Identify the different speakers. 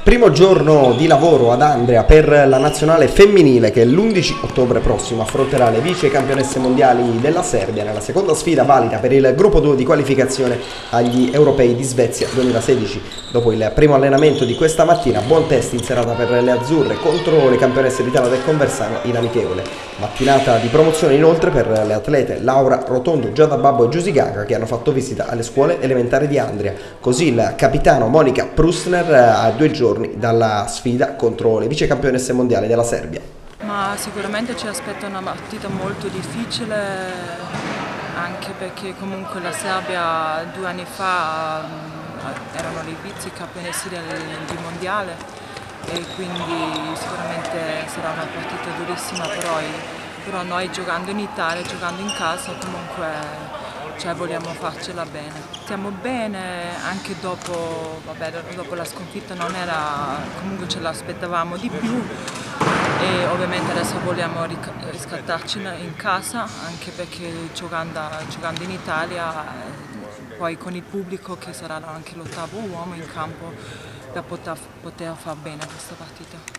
Speaker 1: Primo giorno di lavoro ad Andria per la nazionale femminile che l'11 ottobre prossimo affronterà le vice campionesse mondiali della Serbia nella seconda sfida valida per il gruppo 2 di qualificazione agli europei di Svezia 2016. Dopo il primo allenamento di questa mattina, buon test in serata per le azzurre contro le campionesse d'Italia del Conversano in amichevole. Mattinata di promozione inoltre per le atlete Laura Rotondo, Giada Babbo e Giusy Gaga che hanno fatto visita alle scuole elementari di Andria. Così il capitano Monica Prusner a 2 giorni dalla sfida contro le vice campionesse mondiali della Serbia.
Speaker 2: Ma sicuramente ci aspetta una partita molto difficile, anche perché comunque la Serbia 2 anni fa erano le vice campionesse di mondiale e quindi sicuramente sarà una partita durissima, però noi giocando in Italia, giocando in casa comunque vogliamo farcela bene. Stiamo bene anche dopo la sconfitta, comunque ce l'aspettavamo di più e ovviamente adesso vogliamo riscattarci in casa, anche perché giocando in Italia, poi con il pubblico che sarà anche l'8º uomo in campo, per poter far bene questa partita.